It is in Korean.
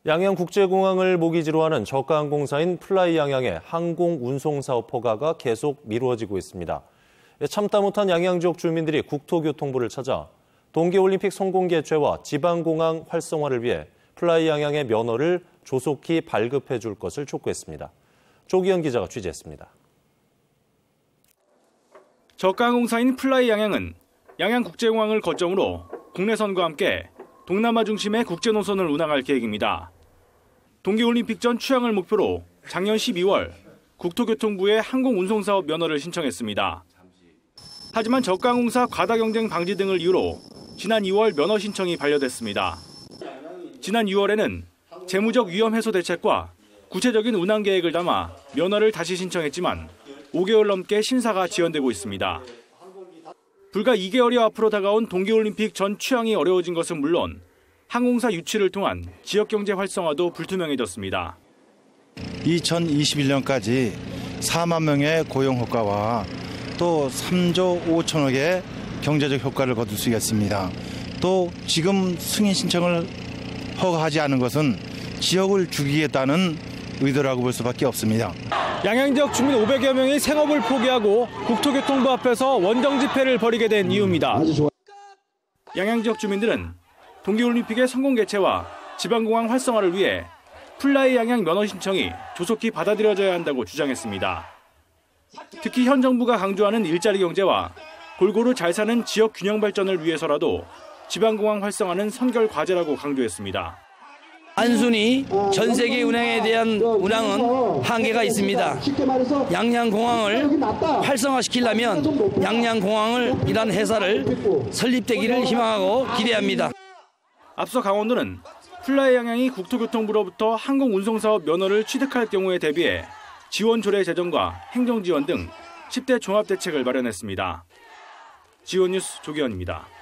양양국제공항을 모기지로 하는 저가항공사인 플라이양양의 항공운송사업 허가가 계속 미루어지고 있습니다. 참다 못한 양양 지역 주민들이 국토교통부를 찾아 동계올림픽 성공 개최와 지방공항 활성화를 위해 플라이양양의 면허를 조속히 발급해 줄 것을 촉구했습니다. 조기현 기자가 취재했습니다. 저가항공사인 플라이양양은 양양국제공항을 거점으로 국내선과 함께 동남아 중심의 국제노선을 운항할 계획입니다. 동계올림픽 전 취항을 목표로 작년 12월 국토교통부에 항공운송사업 면허를 신청했습니다. 하지만 저가항공사 과다경쟁 방지 등을 이유로 지난 2월 면허 신청이 반려됐습니다. 지난 6월에는 재무적 위험 해소 대책과 구체적인 운항 계획을 담아 면허를 다시 신청했지만 5개월 넘게 심사가 지연되고 있습니다. 불과 2개월여 앞으로 다가온 동계올림픽 전 취항이 어려워진 것은 물론 항공사 유치를 통한 지역경제 활성화도 불투명해졌습니다. 2021년까지 4만 명의 고용 효과와 또 3조 5천억의 경제적 효과를 거둘 수 있겠습니다. 또 지금 승인 신청을 허가하지 않은 것은 지역을 죽이겠다는 의도라고 볼 수밖에 없습니다. 양양 지역 주민 500여 명이 생업을 포기하고 국토교통부 앞에서 원정 집회를 벌이게 된 이유입니다. 양양 지역 주민들은 동계올림픽의 성공 개최와 지방공항 활성화를 위해 플라이 양양 면허 신청이 조속히 받아들여져야 한다고 주장했습니다. 특히 현 정부가 강조하는 일자리 경제와 골고루 잘 사는 지역 균형 발전을 위해서라도 지방공항 활성화는 선결 과제라고 강조했습니다. 단순히 전 세계 운항에 대한 운항은 한계가 있습니다. 양양공항을 활성화시키려면 양양공항을 이란 회사를 설립되기를 희망하고 기대합니다. 앞서 강원도는 플라이 양양이 국토교통부로부터 항공운송사업 면허를 취득할 경우에 대비해 지원 조례 제정과 행정지원 등 10대 종합대책을 마련했습니다. 지원뉴스 조기현입니다.